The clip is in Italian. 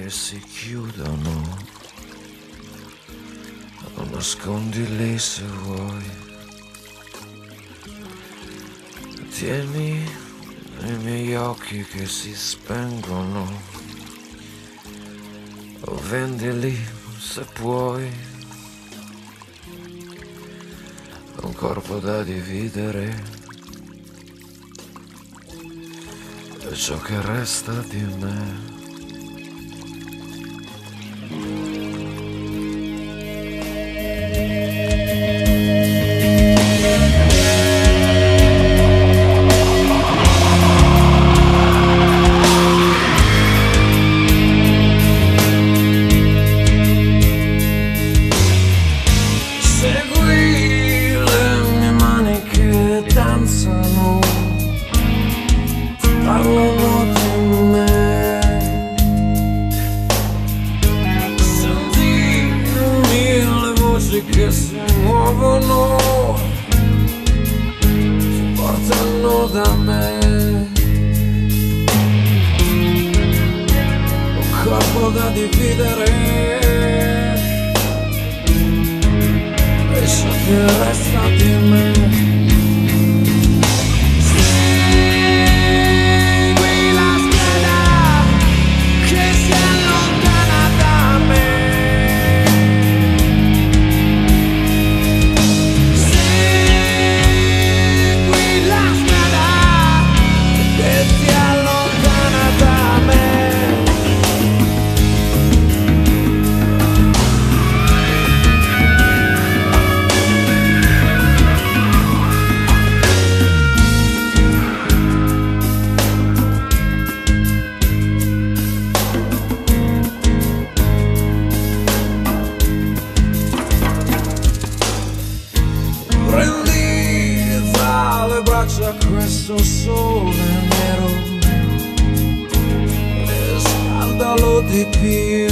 che si chiudono, lo nascondi lì se vuoi. Tieni i miei occhi che si spengono, o vendili se puoi. Un corpo da dividere e ciò che resta di me. Parlano di me, senti mille voci che si muovono, si portano da me. Un corpo da dividere e ciò che resta di me. Prendi tra le braccia questo sole nero e scaldalo di più.